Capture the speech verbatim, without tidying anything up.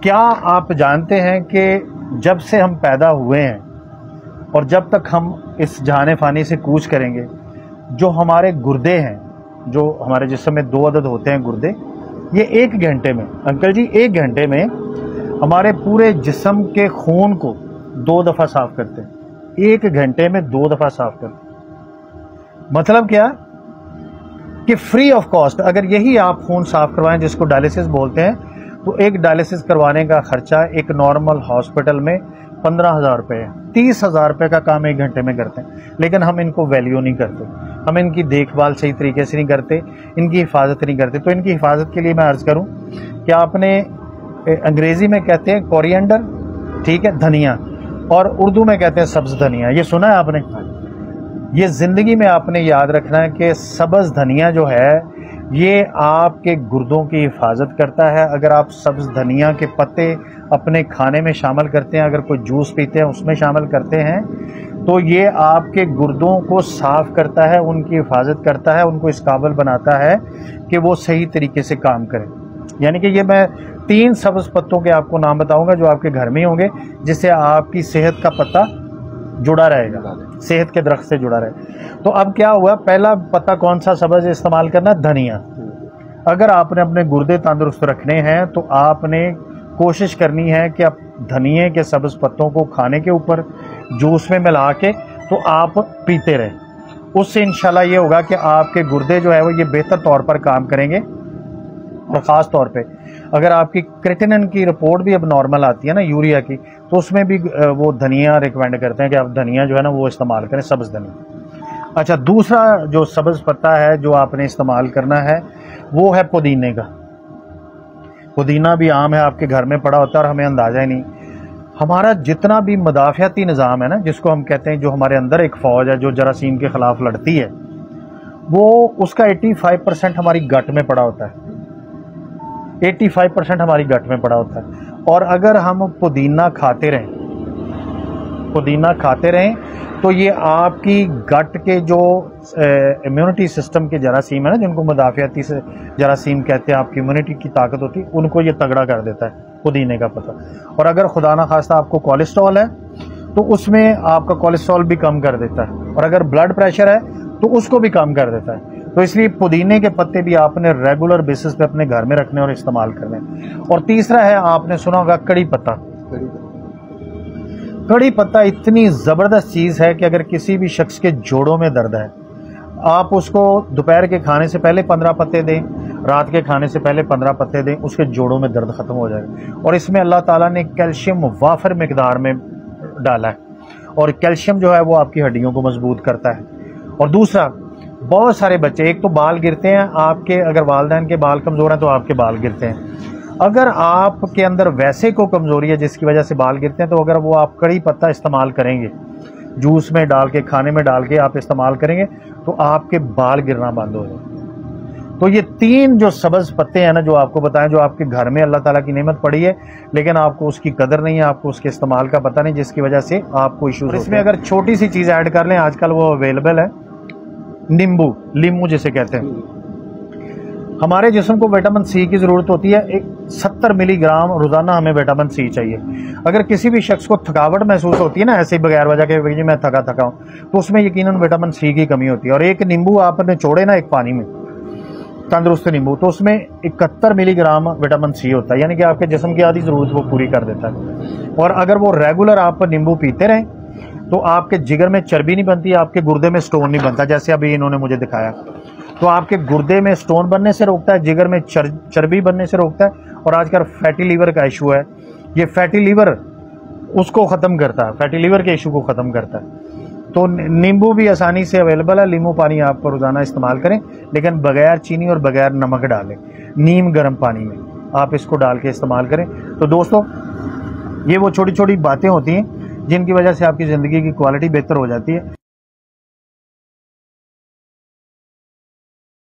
क्या आप जानते हैं कि जब से हम पैदा हुए हैं और जब तक हम इस जहाने फानी से कूच करेंगे, जो हमारे गुर्दे हैं, जो हमारे जिस्म में दो अदद होते हैं गुर्दे, ये एक घंटे में, अंकल जी एक घंटे में हमारे पूरे जिस्म के खून को दो दफ़ा साफ करते हैं। एक घंटे में दो दफ़ा साफ करते हैं। मतलब क्या कि फ्री ऑफ कॉस्ट अगर यही आप खून साफ करवाएं, जिसको डायलिसिस बोलते हैं, तो एक डायलिसिस करवाने का खर्चा एक नॉर्मल हॉस्पिटल में पंद्रह हज़ार रुपये है। तीस हज़ार रुपये का काम एक घंटे में करते हैं, लेकिन हम इनको वैल्यू नहीं करते, हम इनकी देखभाल सही तरीके से नहीं करते, इनकी हिफाजत नहीं करते। तो इनकी हिफाजत के लिए मैं अर्ज़ करूं कि आपने अंग्रेज़ी में कहते हैं कोरिएंडर, ठीक है, धनिया, और उर्दू में कहते हैं सब्ज़ धनिया। ये सुना है आपने? ये ज़िंदगी में आपने याद रखना है कि सब्ज़ धनिया जो है ये आपके गुर्दों की हिफाजत करता है। अगर आप सब्ज़ धनिया के पत्ते अपने खाने में शामिल करते हैं, अगर कोई जूस पीते हैं उसमें शामिल करते हैं, तो ये आपके गुर्दों को साफ़ करता है, उनकी हिफाजत करता है, उनको इस काबिल बनाता है कि वो सही तरीके से काम करें। यानी कि ये मैं तीन सब्ज़ पत्तों के आपको नाम बताऊंगा जो आपके घर में होंगे, जिससे आपकी सेहत का पत्ता जुड़ा रहेगा, सेहत के दरख्त से जुड़ा रहे। तो अब क्या हुआ, पहला पत्ता कौन सा सब्ज़ इस्तेमाल करना? धनिया। अगर आपने अपने गुर्दे तंदुरुस्त रखने हैं तो आपने कोशिश करनी है कि आप धनिए के सब्ज़ पत्तों को खाने के ऊपर जूस में मिला के तो आप पीते रहें। उससे इंशाल्लाह ये होगा कि आपके गुर्दे जो है वो ये बेहतर तौर पर काम करेंगे। और ख़ास तौर पे अगर आपकी क्रेटिनिन की रिपोर्ट भी अब नॉर्मल आती है ना, यूरिया की, तो उसमें भी वो धनिया रिकमेंड करते हैं कि आप धनिया जो है ना वो इस्तेमाल करें, सब्ज़ धनिया। अच्छा, दूसरा जो सब्ज़ पत्ता है जो आपने इस्तेमाल करना है वो है पुदीने का। पुदीना भी आम है, आपके घर में पड़ा होता है और हमें अंदाज़ा ही नहीं। हमारा जितना भी मदाफ़ियाती निज़ाम है ना, जिसको हम कहते हैं, जो हमारे अंदर एक फ़ौज है जो जरासीम के ख़िलाफ़ लड़ती है, वो उसका पचासी परसेंट हमारी गट में पड़ा होता है। पचासी परसेंट हमारी गट में पड़ा होता है। और अगर हम पुदीना खाते रहें पुदीना खाते रहें तो ये आपकी गट के जो इम्यूनिटी सिस्टम के जरासीम है ना, जिनको मुदाफ़ियाती से जरासीम कहते हैं, आपकी इम्यूनिटी की ताकत होती है, उनको ये तगड़ा कर देता है पुदीने का पत्ता। और अगर खुदा ना खास्ता आपको कोलेस्ट्रॉल है तो उसमें आपका कोलेस्ट्रॉल भी कम कर देता है, और अगर ब्लड प्रेशर है तो उसको भी कम कर देता है। तो इसलिए पुदीने के पत्ते भी आपने रेगुलर बेसिस पे अपने घर में रखने और इस्तेमाल करने। और तीसरा है, आपने सुना होगा कड़ी पत्ता। कड़ी पत्ता इतनी ज़बरदस्त चीज़ है कि अगर किसी भी शख्स के जोड़ों में दर्द है, आप उसको दोपहर के खाने से पहले पंद्रह पत्ते दें, रात के खाने से पहले पंद्रह पत्ते दें, उसके जोड़ों में दर्द ख़त्म हो जाएगा। और इसमें अल्लाह ताला ने कैल्शियम वाफर मिकदार में डाला है, और कैल्शियम जो है वो आपकी हड्डियों को मजबूत करता है। और दूसरा, बहुत सारे बच्चे, एक तो बाल गिरते हैं आपके, अगर वालिदैन के बाल कमज़ोर हैं तो आपके बाल गिरते हैं। अगर आपके अंदर वैसे को कमज़ोरी है जिसकी वजह से बाल गिरते हैं, तो अगर वो आप कड़ी पत्ता इस्तेमाल करेंगे, जूस में डाल के, खाने में डाल के आप इस्तेमाल करेंगे, तो आपके बाल गिरना बंद हो जाए। तो ये तीन जो सब्ज़ पत्ते हैं ना जो आपको बताएं, जो आपके घर में अल्लाह ताला की नेमत पड़ी है, लेकिन आपको उसकी कदर नहीं है, आपको उसके इस्तेमाल का पता नहीं, जिसकी वजह से आपको इशूज़। इसमें अगर छोटी सी चीज़ ऐड कर लें, आजकल वो अवेलेबल है, नींबू, लीमू जिसे कहते हैं। हमारे जिस्म को विटामिन सी की ज़रूरत होती है, एक सत्तर मिलीग्राम रोज़ाना हमें विटामिन सी चाहिए। अगर किसी भी शख्स को थकावट महसूस होती है ना, ऐसे ही बगैर वजह के जी मैं थका थका हूँ, तो उसमें यकीनन विटामिन सी की कमी होती है। और एक नींबू आपने छोड़े ना एक पानी में, तंदुरुस्त नींबू, तो उसमें इकहत्तर मिलीग्राम विटामिन सी होता है, यानी कि आपके जिस्म की आधी ज़रूरत वो पूरी कर देता है। और अगर वो रेगुलर आप नींबू पीते रहें तो आपके जिगर में चर्बी नहीं बनती, आपके गुर्दे में स्टोन नहीं बनता, जैसे अभी इन्होंने मुझे दिखाया। तो आपके गुर्दे में स्टोन बनने से रोकता है, जिगर में चर, चर्बी बनने से रोकता है। और आजकल फैटी लीवर का इशू है, ये फैटी लीवर उसको ख़त्म करता है, फैटी लीवर के इशू को ख़त्म करता है। तो नींबू भी आसानी से अवेलेबल है। नींबू पानी आप रोज़ाना इस्तेमाल करें, लेकिन बगैर चीनी और बगैर नमक डालें, नीम गर्म पानी में आप इसको डाल के इस्तेमाल करें। तो दोस्तों, ये वो छोटी छोटी बातें होती हैं जिनकी वजह से आपकी ज़िंदगी की क्वालिटी बेहतर हो जाती है।